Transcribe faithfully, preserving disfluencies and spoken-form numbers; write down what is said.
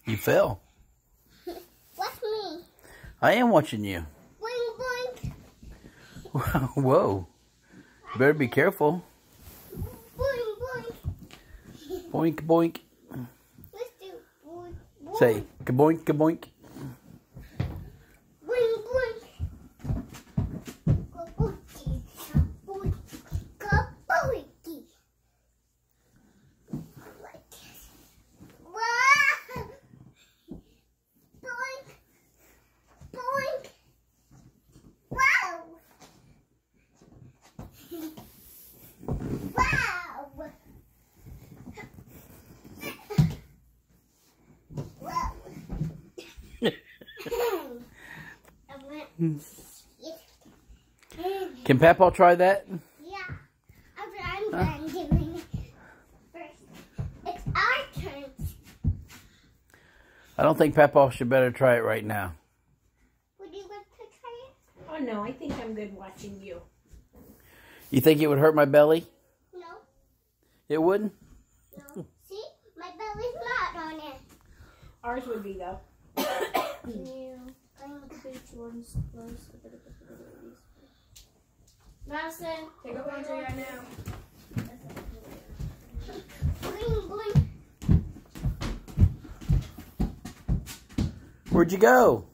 You fell. Watch me. I am watching you. Boink, boink. Whoa. Better be careful. Boink, boink. Boink, boink. Let's do boink, boink. Say, kaboink, kaboink. Boink, boink. Kaboinky, kaboinky, kaboinky. Like this. Wow. Boink, boink. Wow. Wow. Wow. Can Papa try that? Yeah. After I'm done doing it first. It's our turn. I don't think Papa should better try it right now. Would you like to try it? Oh no, I think I'm good watching you. You think it would hurt my belly? No. It wouldn't? No. See? My belly's not on it. Ours would be though. You. Madison, take a picture right now. Bling, bling. Where'd you go?